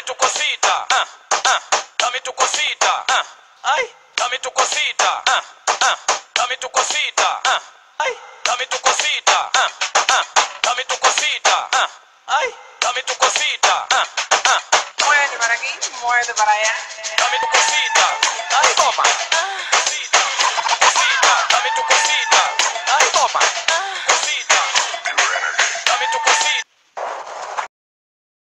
dame tu cosita, dame tu cosita, ay, dame tu cosita, dame tu cosita, ay, dame tu cosita, dame tu cosita, ay, dame tu cosita, Muévete para aquí, muévete para allá. dame tu cosita, ay, toma.